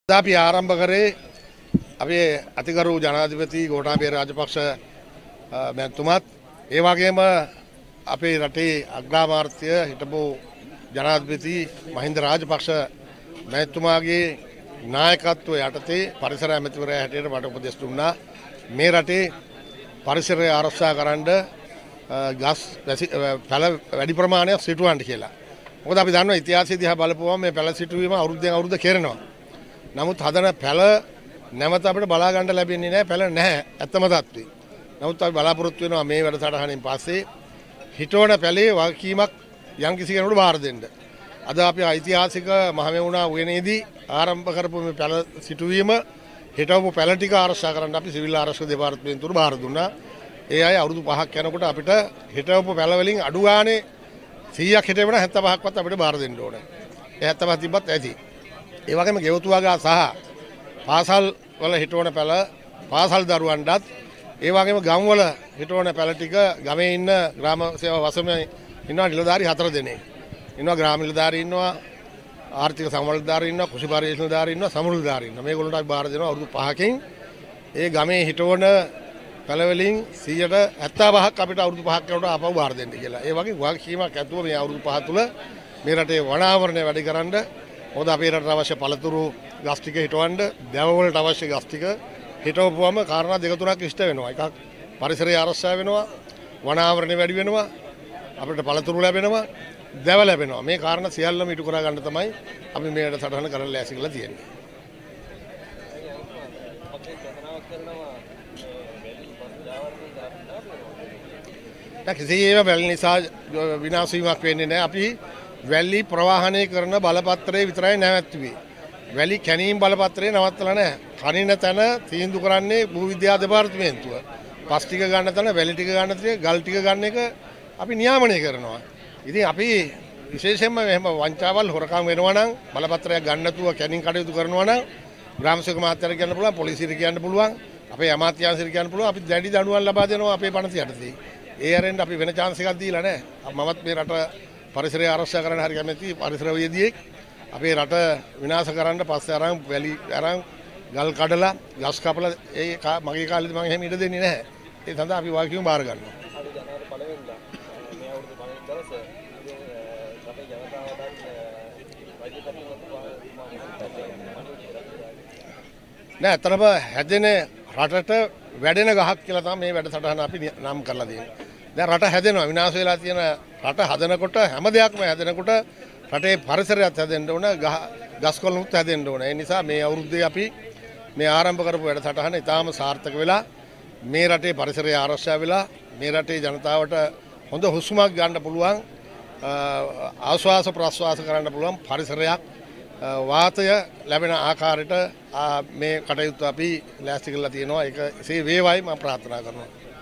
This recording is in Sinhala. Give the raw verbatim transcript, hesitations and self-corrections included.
අපි ආරම්භ කරේ අපේ අතිගරු ජනාධිපති ගෝඨාභය රාජපක්ෂ මැතිතුමත් ඒ වගේම අපේ රටේ අග්‍රාමාත්‍ය හිටපු ජනාධිපති මහින්ද රාජපක්ෂ මැතිතුමාගේ නායකත්වය යටතේ පරිසර ඇමතිවරයා හැටියට මට උපදෙස් දුන්නා මේ රටේ පරිසරය ආරක්ෂා කරන්න ගස් පැල වැඩි ප්‍රමාණයක් සිටුවන්න කියලා. මොකද අපි දන්නවා ඉතිහාසය දිහා බලපුවම මේ පැල සිටුවීම අවුරුද්දෙන් අවුරුද්ද කරනවා. නමුත් හදන පැල නැවත අපිට බලා ගන්න ලැබෙන්නේ නැහැ. පැල නැහැ ඇත්තම තත්ත්වය. නමුත් අපි බලාපොරොත්තු වෙනවා මේ වැඩසටහනින් පස්සේ හිටවන පැලේ වගකීමක් යම්කිසි කෙනෙකුට බාර දෙන්න. අද අපි ඓතිහාසික මහමෙවුනා උයනේදී ආරම්භ කරපු මේ පැල සිටුවීම හිටවපු පැල ටික ආරක්ෂා කරන්න අපි සිවිල් ආරක්ෂක දෙපාර්තමේන්තුවට බාර දුන්නා. ඒ අය අවුරුදු පහක් යනකොට අපිට හිටවපු පැල වලින් අඩු ගානේ සීයක් හිටවෙන හැත්තෑ පහක්වත් අපිට බාර දෙන්න ඕනේ. ඒ හැත්තෑ පහ තිබ්බත් ඇති. ඒ වගේම ගෙවතුවගා සහ පාසල් වල හිටවන පැල පාසල් දරුවන්ටත් ඒ වගේම ගම්වල හිටවන පැල ටික ගමේ ඉන්න ග්‍රාම සේවා වසමේ ඉන්නවා නිලධාරි හතර දෙනෙක්. ඉන්නවා ග්‍රාම නිලධාරි ඉන්නවා ආර්ථික සමවලධාරි ඉන්නවා කෘෂි පරිශ්‍රණ නිලධාරි ඉන්නවා සමුළුධාරි ඉන්නවා. මේගොල්ලන්ට අපි බාර දෙනවා අවුරුදු පහකින් ඒ ගමේ හිටවන පැල වලින් සීයට හැත්තෑ පහක් අපිට අවුරුදු පහක් යනකොට ආපහු බාර දෙන්න කියලා. ඒ වගේ වගකීමක් ඇතුව මේ අවුරුදු පහ තුල මේ රටේ වනාවරණය වැඩි කරන්න මොකද අපේ රටට අවශ්‍ය පළතුරු ගස් ටික හිටවන්න දැව වලට අවශ්‍ය ගස් ටික හිටවපුවම කාරණා දෙක තුනක් ඉෂ්ට වෙනවා. එකක් පරිසරය ආරක්ෂා වෙනවා, වනාවරණය වැඩි වෙනවා, අපිට පළතුරු ලැබෙනවා, දැව ලැබෙනවා. මේ කාරණා සියල්ලම ඉටු කර ගන්න තමයි අපි මේ වැඩසටහන කරන්න ලෑස්ති කරලා තියෙන්නේ. කිසියම් වැලි නිසා විනාශ වීමක් වෙන්නේ නැහැ. අපි වැලි ප්‍රවාහනය කරන බලපත්‍රය විතරයි නැවැත්තුවේ. වැලි කැණීම් බලපත්‍රය නවත්තලා නැහැ. කනින තැන තීන්දුව කරන්නේ භූවිද්‍යා දෙපාර්තමේන්තුව. පස් ටික ගන්න තැන වැලි ටික ගන්න තැන ගල් ටික ගන්න එක අපි නියාමනය කරනවා. ඉතින් අපි විශේෂයෙන්ම එහෙම වංචාවල් හොරකම් වෙනවා නම් බලපත්‍රයක් ගන්න නැතුව කැණීම් කටයුතු කරනවා නම් ග්‍රාමසේවක මහත්තයාට කියන්න පුළුවන්, පොලිසියට කියන්න පුළුවන්, අපේ අමාත්‍යාංශයට කියන්න පුළුවන්. අපි දැඩි දඬුවම් ලබා දෙනවා අපේ පනත යටතේ. ඒ අරෙන් අපි වෙන chance එකක් දීලා නැහැ. මමත් මේ රට පරිසරය ආරක්ෂා කරන්න හරි කැමැති පරිසරවේදියෙක්. අපේ රට විනාශ කරන්න පස්සේ අරන් වැලි අරන් ගල් කඩලා ගස් කපලා ඒ මගේ කාලෙදි මම එහෙම ඉඩ දෙන්නේ නැහැ. ඒ සඳහා අපි වාක්‍යම බාර ගන්නවා. නෑ අතරම හැදෙන රටට වැඩෙන ගහක් කියලා තමයි මේ වැඩසටහන අපි නම් කරලා දෙන්නේ. දැන් රට හැදෙනවා විනාශ වෙලා තියෙන රට හදනකොට හැම දෙයක්ම හැදෙනකොට රටේ පරිසරයත් හැදෙන්න ඕන ගස් කොළනුත් හැදෙන්න ඕන. ඒ නිසා මේ අවුරුද්දේ අපි මේ ආරම්භ කරපු වැඩසටහන ඉතාම සාර්ථක වෙලා මේ රටේ පරිසරය ආරක්ෂා වෙලා මේ රටේ ජනතාවට හොඳ හුස්මක් ගන්න පුළුවන් ආශ්වාස ප්‍රශ්වාස කරන්න පුළුවන් පරිසරයක් වාතය ලැබෙන ආකාරයට මේ කටයුතු අපි ලෑස්ති කරලා තියෙනවා. ඒක එසේ වේවයි මම ප්‍රාර්ථනා කරනවා.